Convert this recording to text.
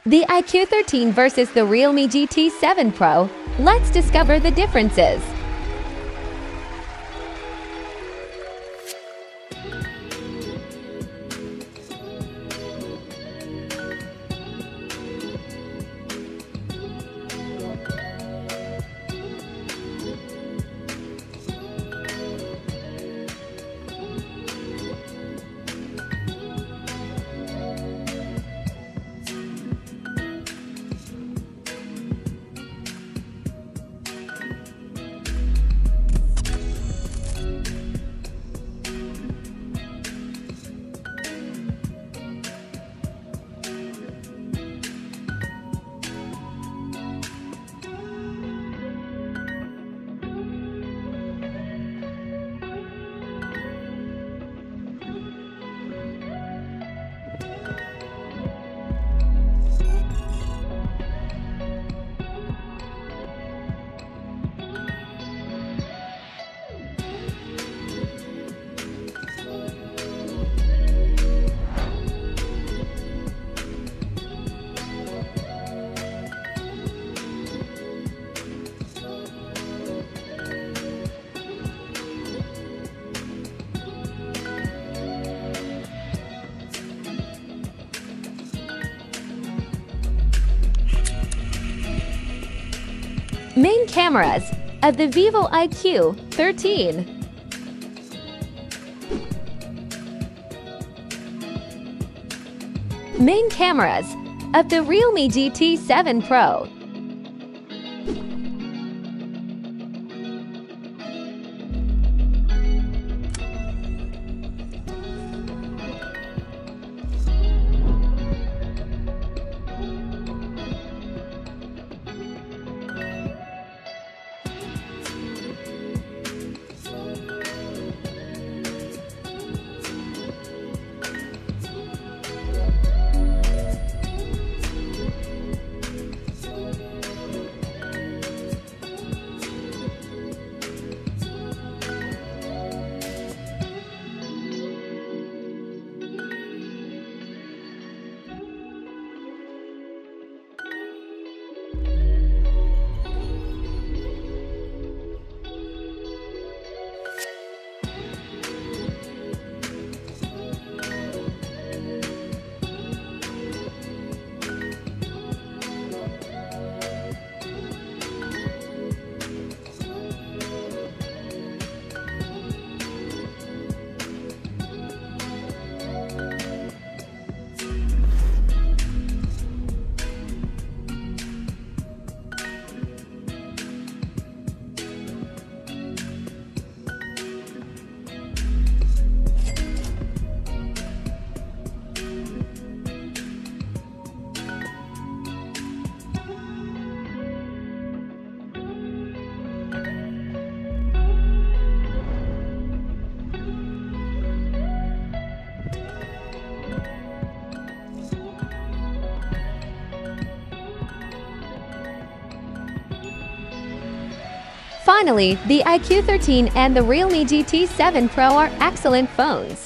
The iQOO 13 versus the Realme GT 7 Pro. Let's discover the differences. Main cameras of the Vivo iQOO 13. Main cameras of the Realme GT 7 Pro. Finally, the iQOO 13 and the Realme GT 7 Pro are excellent phones.